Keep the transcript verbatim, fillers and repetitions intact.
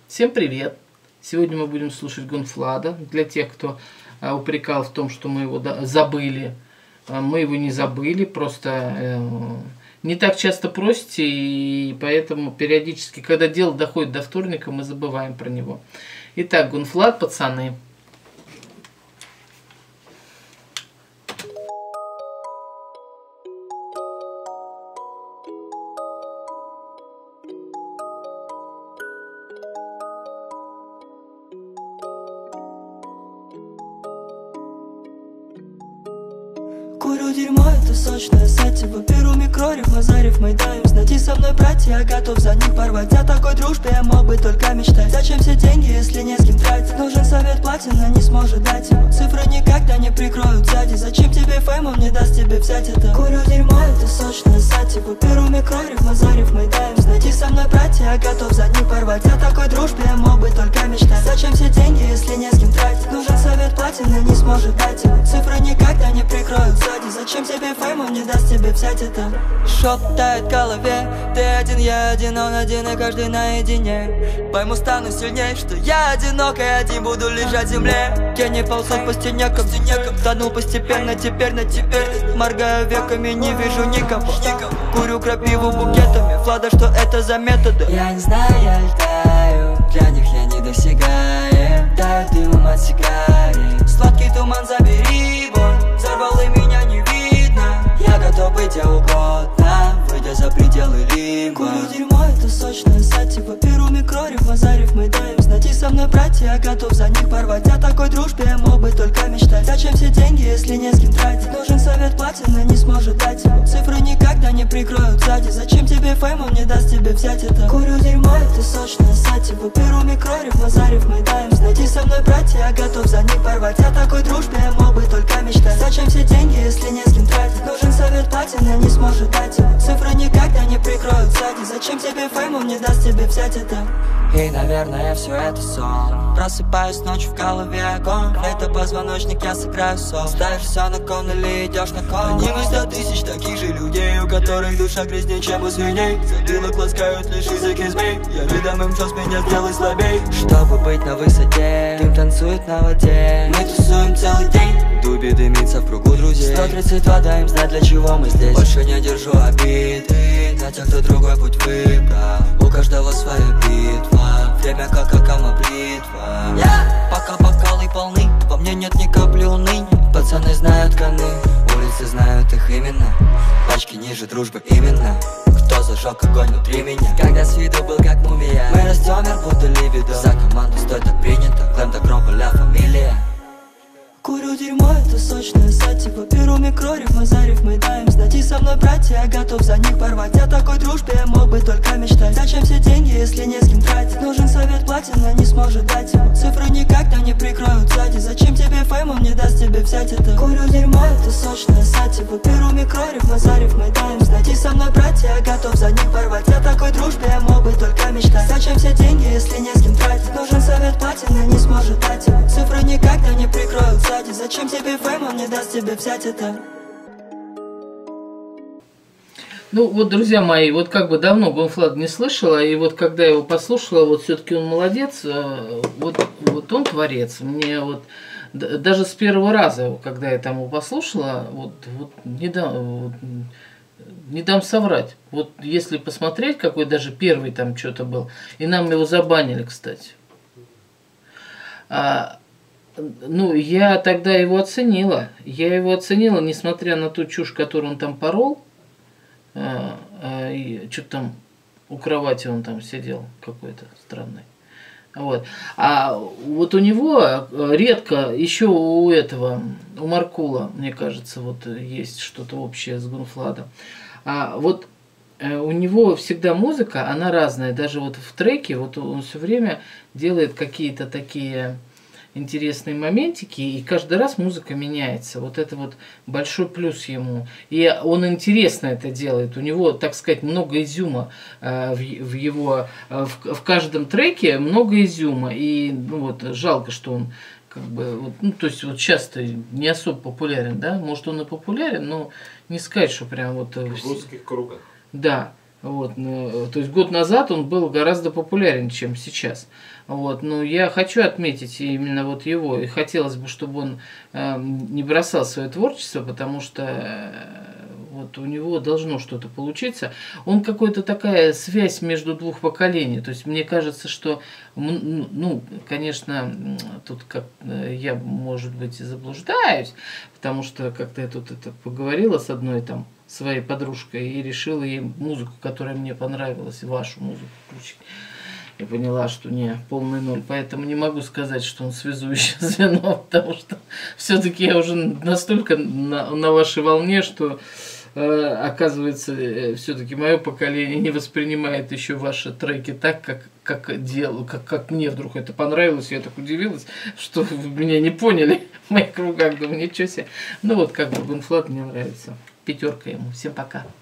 Всем привет! Сегодня мы будем слушать Гунфлада. Для тех, кто а, упрекал в том, что мы его да, забыли, а, мы его не забыли, просто э, не так часто просите, и поэтому периодически, когда дело доходит до вторника, мы забываем про него. Итак, Гунфлад, пацаны. Курю дерьмо, это сочное сативо. Беру микрориф, Мазарев, Майдаем. Найти со мной братья, я готов за них порвать. О такой дружбе я мог бы только мечтать. Зачем все деньги, если не с кем тратить? Нужен совет платина, не сможет дать его. Цифры никогда не прикроют сзади. Зачем тебе фейм, он не даст тебе взять это. Курю дерьмо, это сочное сативо. Беру микрориф, Мазарев, Майдаем. Найти со мной братья, я готов за них порвать. О такой дружбе я мог бы только мечтать. Зачем все деньги, если не с кем тратить? Нужен совет платина, не сможет дать его. Цифры никогда не прикроют сзади. Зачем тебе фейм, он не даст тебе взять это. Шептает в голове, ты один, я один, он один, и каждый наедине. Пойму, стану сильней, что я одинок, и один буду лежать в земле. Тени ползут по стенекам, тону постепенно, теперь на теперь. Моргаю веками, не вижу никого. Курю крапиву букетами, Влада, что это за методы? Я не знаю, я летаю, для них я не досягаем. Таю дымом от сигарет, сладкий туман забери его. Взорвал и меня не видно, я готов быть где угодно, выйдя за пределы лимба. Курю дерьмо, это сочное сативо. Беру микрориф, Мазарев, Майдаем. Найти со мной братья, я готов за них порвать. О такой дружбе я мог бы только мечтать. Зачем все деньги, если не с кем тратить? Нужен совет платина, не сможет дать его. Цифры никогда не прикроют сзади. Зачем тебе фейм, он не даст тебе взять это. Курю дерьмо, это сочное сативо. Беру микрориф, Мазарев, Майдаем. Найти со мной братья, я готов за них порвать. О такой дружбе я мог бы только мечтать. Зачем все деньги, если не с кем тратить? Нужен совет платина, не сможет дать его. Цифры никогда не прикроют сзади. Зачем тебе фейм, он не даст тебе взять это. И, наверное, все это сон. Просыпаюсь ночью, в голове огонь. Это позвоночник, я сыграю сон. Ставишь все на кон или идешь на кон. Одним из сто тысяч таких же людей, у которых душа грязнее, чем у свиней. Затылок ласкают лишь языки змей. Я рядом им час меня сделай слабей. Чтобы быть на высоте, дым танцует на воде. Мы тусуем целый день, дубе дымится в кругу друзей. Сто тридцать два, дай им знать, для чего мы здесь. Больше не держу обиды на тех, кто другой путь выбрал. У каждого своя битва, время как акама бритва. yeah! Пока бокалы полны, во мне нет ни капли уныния. Пацаны знают коны, улицы знают их именно. Пачки ниже дружбы именно. Кто зажег огонь внутри меня? Когда с виду был как мумия. Мы растем, мир будто либидо. За команду стой, так принято. Клэм так громко, ля фамилия. Курю дерьмо, это сочное сативо. Беру микрориф, Мазарев, Майдаем. Найти со мной братья, я готов за них порвать. О такой дружбе я мог бы только мечтать. Зачем все деньги, если не с кем тратить? Нужен совет платина, не сможет дать его. Цифры никогда не прикроют сзади. Зачем тебе фейм, он не даст тебе взять это. Курю дерьмо, это сочное сативо. Беру микрориф, Мазарев, Майдаем. Найти со мной братья, я готов за них порвать. О такой дружбе я мог бы только мечтать. Зачем все деньги, если не с кем тратить? Нужен совет платина, не сможет дать его. Цифры никогда не прикроют сзади. Зачем тебе фейм, он не даст тебе взять это. Ну вот, друзья мои, вот как бы давно Гунфлад не слышала, и вот когда я его послушала, вот все-таки он молодец, вот, вот он творец. Мне вот даже с первого раза, когда я там его послушала, вот, вот не дам, вот, не дам соврать. Вот если посмотреть, какой даже первый там что-то был, и нам его забанили, кстати. А, ну, я тогда его оценила. Я его оценила, несмотря на ту чушь, которую он там порол. А, а, и что-то там у кровати он там сидел какой-то странный. Вот. А вот у него редко, еще у этого, у Маркула, мне кажется, вот есть что-то общее с Гунфладом. А вот у него всегда музыка, она разная. Даже вот в треке, вот он все время делает какие-то такие интересные моментики, и каждый раз музыка меняется. Вот это вот большой плюс ему. И он интересно это делает. У него, так сказать, много изюма э, в, в его... Э, в, в каждом треке много изюма. И ну, вот, жалко, что он как бы... Вот, ну, то есть вот часто не особо популярен, да? Может, он и популярен, но не сказать, что прям вот... В узких кругах. Да. Вот, ну, то есть год назад он был гораздо популярен, чем сейчас. Вот, но я хочу отметить именно вот его, и хотелось бы, чтобы он э, не бросал свое творчество, потому что э, вот у него должно что-то получиться. Он какая-то такая связь между двух поколений. То есть мне кажется, что, ну, конечно, тут как я, может быть, и заблуждаюсь, потому что как-то я тут это поговорила с одной там своей подружкой и решила ей музыку, которая мне понравилась, вашу музыку включить. Я поняла, что не, полный ноль, поэтому не могу сказать, что он связующее звено, потому что все-таки я уже настолько на, на вашей волне, что э, оказывается, э, все-таки мое поколение не воспринимает еще ваши треки так, как, как делаю, как, как мне вдруг это понравилось, я так удивилась, что вы меня не поняли в моих кругах, думаю, ничего себе. Ну вот, как бы Бен Флат мне нравится, пятерка ему, всем пока.